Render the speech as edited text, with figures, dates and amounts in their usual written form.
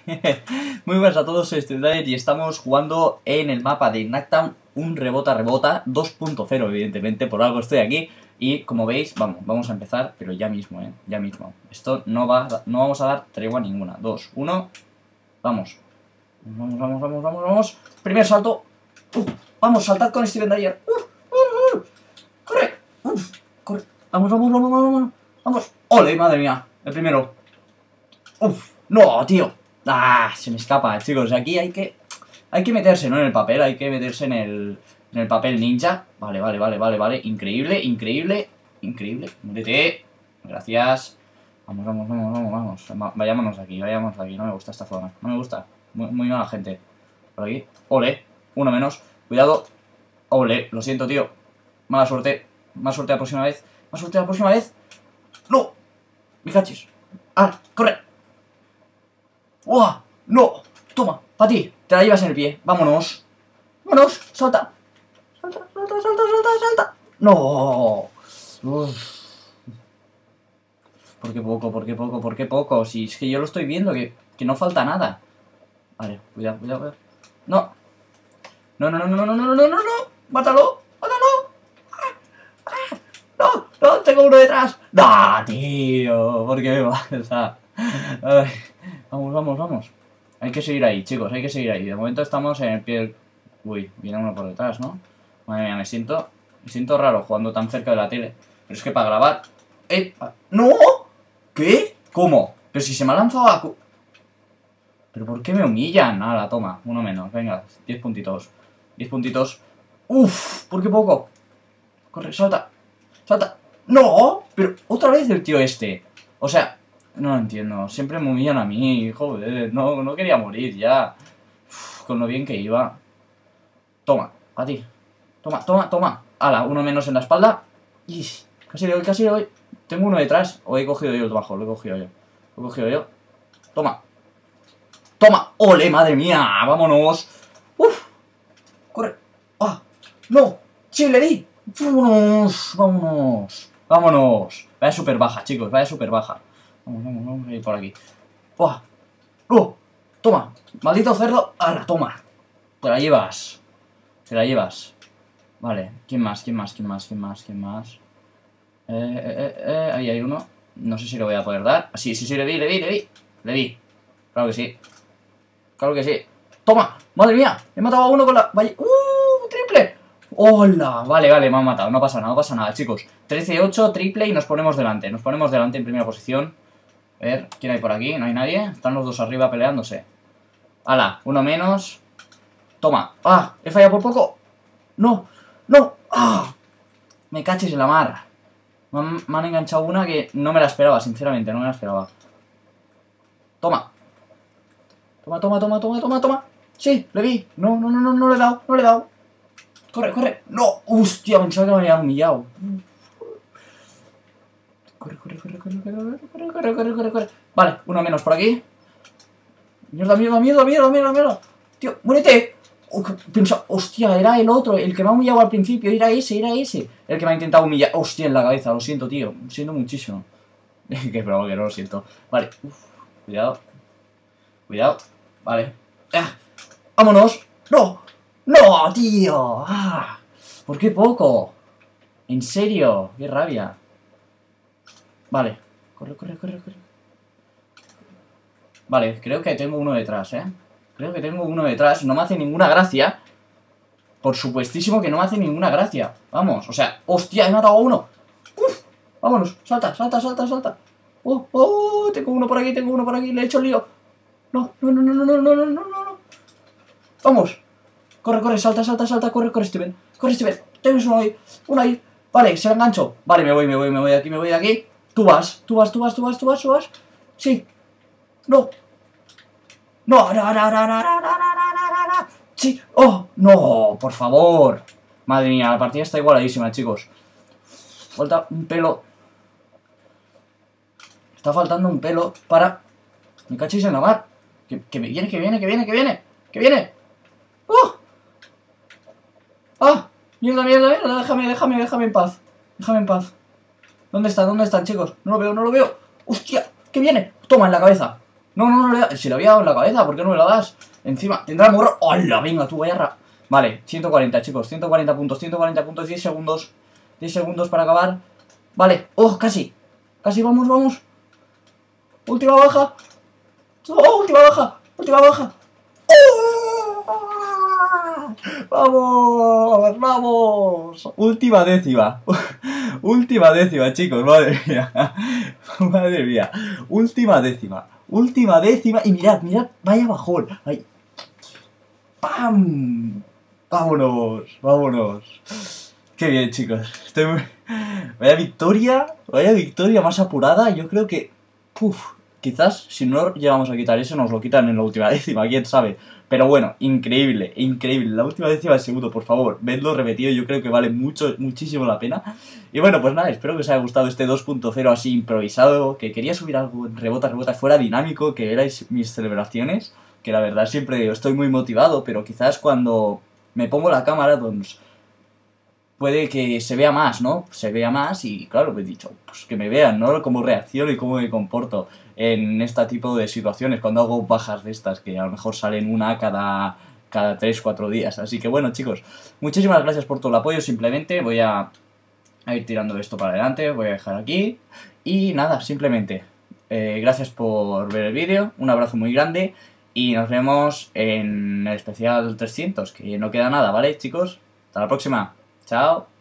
Muy buenas a todos, soy Streetlight y estamos jugando en el mapa de Knacktown un rebota 2.0, evidentemente, por algo estoy aquí. Y como veis, vamos a empezar, pero ya mismo, ya mismo. Esto no vamos a dar tregua ninguna. 2, 1, vamos. Vamos. Primer salto. Vamos, saltad con Steven Dyer. Corre. Corre. Vamos. ¡Ole, madre mía! El primero. No, tío. Se me escapa, chicos. Aquí hay que meterse, ¿no? En el papel, hay que meterse en el papel ninja. Vale. Increíble. Muérete. Gracias. Vamos. Vayámonos de aquí. No me gusta esta zona. No me gusta. Muy mala gente. Por aquí. Ole. Uno menos. Cuidado. Ole. Lo siento, tío. Mala suerte. Más suerte la próxima vez. ¡No! ¡Me cachis! ¡Corre! ¡Uah! ¡No! Toma, para ti. Te la llevas en el pie. Vámonos. Salta. ¡No! ¿Por qué poco? Si es que yo lo estoy viendo, que no falta nada. Vale, cuidado. No. Mátalo. No, tengo uno detrás. ¡No, tío! ¿Por qué me pasa? Ay, vamos. Hay que seguir ahí, chicos, De momento estamos en el pie del... Uy, viene uno por detrás, ¿no? Madre mía, me siento raro jugando tan cerca de la tele. Pero es que para grabar... ¡No! ¿Qué? ¿Cómo? Pero si se me ha lanzado a... ¿Pero por qué me humillan? Nada, toma, uno menos, venga, 10 puntitos. ¡Uf! ¿Por qué poco? Corre, salta. ¡No! Pero otra vez el tío este. O sea, no lo entiendo. Siempre me humillan a mí. Joder, no quería morir ya. Con lo bien que iba. Toma, a ti. Toma. Ala, uno menos en la espalda. Casi le doy. Tengo uno detrás. O he cogido yo el bajo. Lo he cogido yo. Toma. ¡Ole, madre mía! ¡Vámonos! ¡Uf! ¡Corre! ¡No! ¡Sí, le di! ¡Vámonos! Vaya super baja, chicos, Vamos a ir por aquí. ¡No! ¡Toma! ¡Maldito cerdo! ¡Hala, toma! Te la llevas. Vale, ¿quién más? Ahí hay uno. No sé si lo voy a poder dar. Sí, le di. Claro que sí. ¡Toma! ¡Madre mía! He matado a uno con la... ¡Vaya! ¡Triple! ¡Hola! Vale, me han matado. No pasa nada, chicos. 13-8, triple y nos ponemos delante. En primera posición. A ver, ¿quién hay por aquí? No hay nadie. Están los dos arriba peleándose. ¡Hala! Uno menos. Toma. He fallado por poco. No. Me caches en la mar. Me han enganchado una que no me la esperaba, sinceramente. Toma. Sí, le vi. No le he dado. Corre. No, hostia, pensaba que me habían humillado. Corre. Vale, uno menos por aquí. Mierda. Tío, muérete. Pensaba, hostia, era el otro, el que me ha humillado al principio. Era ese. El que me ha intentado humillar. Hostia, en la cabeza, lo siento, tío. Lo siento muchísimo. Que bravo que no lo siento. Vale, cuidado. Vale. ¡Vámonos! ¡No, tío! ¿Por qué poco? ¿En serio? ¡Qué rabia! Vale. Corre. Vale, creo que tengo uno detrás, No me hace ninguna gracia. Por supuestísimo que no me hace ninguna gracia. Vamos, o sea, ¡hostia! He matado a uno. Vámonos, salta. Tengo uno por aquí, le he hecho el lío. No. Vamos. Corre, salta, corre, Steven. Tienes uno ahí. Vale, se lo engancho. Vale, me voy de aquí. Tú vas. Sí. No. Sí. Oh, no, por favor. Madre mía, la partida está igualadísima, chicos. Falta un pelo. Está faltando un pelo para... Me cachéis en la mar. Que viene. Mierda, déjame en paz. ¿Dónde están, chicos? No lo veo. ¡Hostia! ¡Que viene! Toma, en la cabeza. No, no, no, si le había dado en la cabeza, ¿por qué no me la das? Encima, tendrá morro. ¡Hola! Venga, tú, vaya. Vale, 140, chicos, 140 puntos, 10 segundos. 10 segundos para acabar. Vale, ¡oh, casi! Casi, vamos, vamos. Última baja. ¡Oh, última baja! ¡Última baja! ¡Oh! ¡Vamos! ¡Vamos! Última décima. Última décima, chicos, madre mía. Madre mía. Última décima. Última décima. Y mirad, mirad, vaya bajón. Ay. ¡Pam! Vámonos, vámonos. Qué bien, chicos. Estoy muy... Vaya victoria más apurada. Yo creo que... Puf, quizás si no llegamos a quitar eso, nos lo quitan en la última décima, quién sabe. Pero bueno, increíble, increíble. La última décima de segundo, por favor, vedlo repetido, yo creo que vale mucho, muchísimo la pena. Y bueno, pues nada, espero que os haya gustado este 2.0 así improvisado, que quería subir algo en rebota, rebota, fuera dinámico, que erais mis celebraciones, que la verdad siempre estoy muy motivado, pero quizás cuando me pongo la cámara, pues puede que se vea más, ¿no? Se vea más y claro, pues he dicho, pues que me vean, ¿no? Cómo reacciono y cómo me comporto en este tipo de situaciones, cuando hago bajas de estas, que a lo mejor salen una cada 3, 4 días. Así que bueno, chicos, muchísimas gracias por todo el apoyo, simplemente voy a ir tirando esto para adelante, voy a dejar aquí y nada, simplemente gracias por ver el vídeo, un abrazo muy grande y nos vemos en el especial 300, que no queda nada, ¿vale, chicos? Hasta la próxima. Chao.